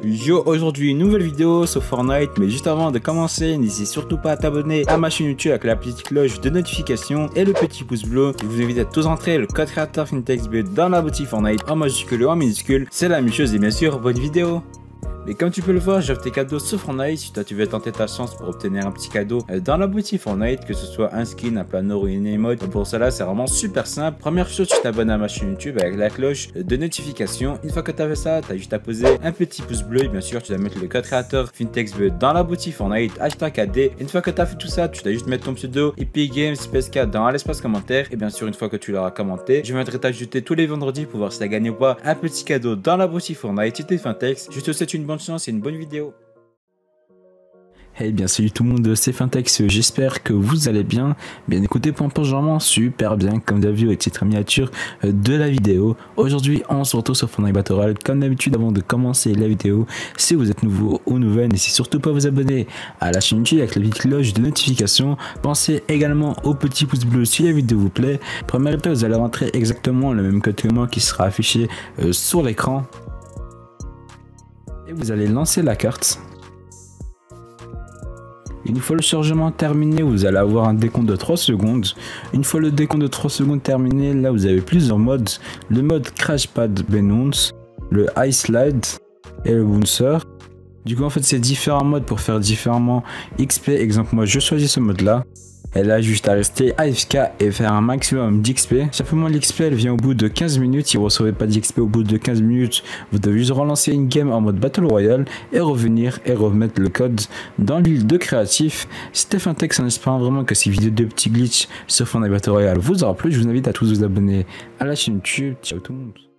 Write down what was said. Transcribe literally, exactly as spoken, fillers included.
Yo, aujourd'hui une nouvelle vidéo sur Fortnite, mais juste avant de commencer, n'hésitez surtout pas à t'abonner à ma chaîne YouTube avec la petite cloche de notification et le petit pouce bleu. Je vous invite à tous entrer le code créateur FinTechsB dans la boutique Fortnite en majuscule ou en minuscule, c'est la même chose et bien sûr, bonne vidéo. Mais comme tu peux le voir, j'offre tes cadeaux sur Fortnite. Si toi tu veux tenter ta chance pour obtenir un petit cadeau dans la boutique Fortnite, que ce soit un skin, un planeur ou une emote, pour cela c'est vraiment super simple. Première chose, tu t'abonnes à ma chaîne YouTube avec la cloche de notification. Une fois que tu as fait ça, tu as juste à poser un petit pouce bleu et bien sûr tu dois mettre le code créateur FinTechsB dans la boutique Fortnite, hashtag A D. Une fois que tu as fait tout ça, tu dois juste mettre ton pseudo Epic Games P S K dans l'espace commentaire. Et bien sûr, une fois que tu l'auras commenté, je viendrai t'ajouter tous les vendredis pour voir si tu as gagné ou pas un petit cadeau dans la boutique Fortnite. C'était Fintex. Je te souhaite une bonne chance et une bonne vidéo. Hey bien salut tout le monde, c'est Fintex, j'espère que vous allez bien. Bien écoutez, pour un peu vraiment super bien comme d'habitude avec cette miniature de la vidéo. Aujourd'hui on se retrouve sur Fortnite Battle Royale. Comme d'habitude, avant de commencer la vidéo, si vous êtes nouveau ou nouvelle, n'hésitez surtout pas à vous abonner à la chaîne YouTube avec la petite cloche de notification. Pensez également au petit pouce bleu si la vidéo vous plaît. Première étape, vous allez rentrer exactement le même code que moi qui sera affiché euh, sur l'écran. Et vous allez lancer la carte. Une fois le chargement terminé, vous allez avoir un décompte de trois secondes. Une fois le décompte de trois secondes terminé, là vous avez plusieurs modes. Le mode Crashpad Bounce, le Ice Slide et le Bouncer. Du coup en fait c'est différents modes pour faire différemment X P. Exemple, moi je choisis ce mode là. Et là juste à rester A F K et faire un maximum d'X P. Simplement l'X P elle vient au bout de quinze minutes. Si vous ne recevez pas d'X P au bout de quinze minutes, vous devez juste relancer une game en mode Battle Royale et revenir et remettre le code dans l'île de créatif. C'était Fintex en espérant vraiment que ces vidéos de petits glitch sur Fortnite Battle Royale vous aura plu. Je vous invite à tous vous abonner à la chaîne YouTube. Ciao tout le monde.